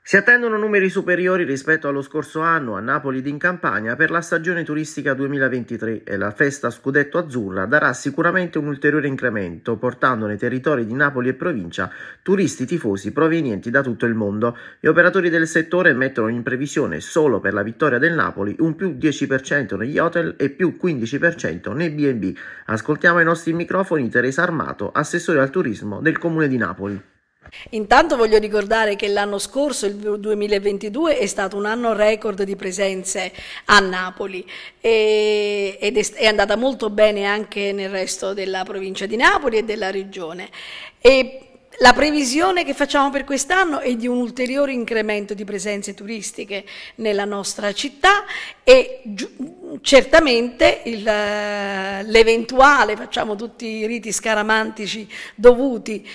Si attendono numeri superiori rispetto allo scorso anno a Napoli ed in Campania per la stagione turistica 2023 e la festa Scudetto Azzurra darà sicuramente un ulteriore incremento, portando nei territori di Napoli e provincia turisti tifosi provenienti da tutto il mondo. Gli operatori del settore mettono in previsione solo per la vittoria del Napoli un più 10% negli hotel e più 15% nei B&B. Ascoltiamo ai nostri microfoni Teresa Armato, assessore al turismo del Comune di Napoli. Intanto voglio ricordare che l'anno scorso, il 2022, è stato un anno record di presenze a Napoli ed è andata molto bene anche nel resto della provincia di Napoli e della regione. E la previsione che facciamo per quest'anno è di un ulteriore incremento di presenze turistiche nella nostra città e certamente l'eventuale, facciamo tutti i riti scaramantici dovuti,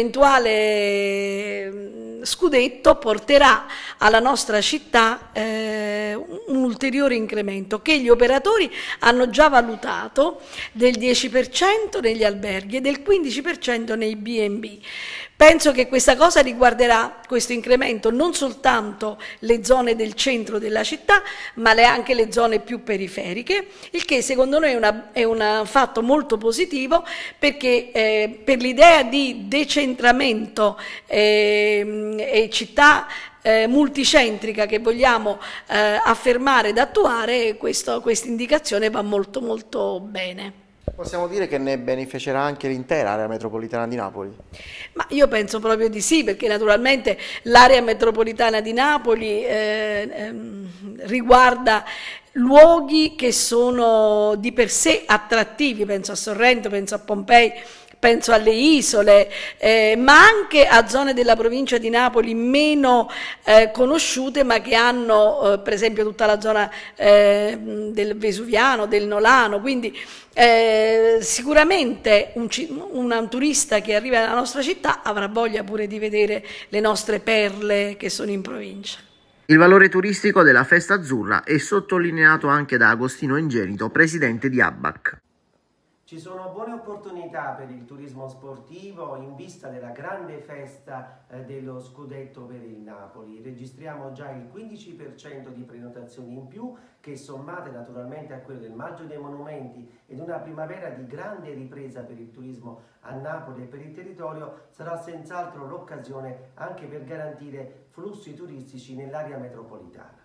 l'eventuale scudetto porterà alla nostra città un ulteriore incremento che gli operatori hanno già valutato del 10% negli alberghi e del 15% nei B&B. Penso che questa cosa riguarderà, questo incremento, non soltanto le zone del centro della città, ma anche le zone più periferiche, il che secondo noi è un fatto molto positivo perché per l'idea di decentramento e città multicentrica che vogliamo affermare ed attuare, questa indicazione va molto molto bene. Possiamo dire che ne beneficerà anche l'intera area metropolitana di Napoli? Ma io penso proprio di sì, perché naturalmente l'area metropolitana di Napoli riguarda luoghi che sono di per sé attrattivi, penso a Sorrento, penso a Pompei, penso alle isole, ma anche a zone della provincia di Napoli meno conosciute, ma che hanno per esempio tutta la zona del Vesuviano, del Nolano, quindi sicuramente un turista che arriva nella nostra città avrà voglia pure di vedere le nostre perle che sono in provincia. Il valore turistico della Festa Azzurra è sottolineato anche da Agostino Ingenito, presidente di ABAC. Ci sono buone opportunità per il turismo sportivo in vista della grande festa dello scudetto per il Napoli. Registriamo già il 15% di prenotazioni in più che, sommate naturalmente a quello del Maggio dei Monumenti ed una primavera di grande ripresa per il turismo a Napoli e per il territorio, sarà senz'altro l'occasione anche per garantire flussi turistici nell'area metropolitana.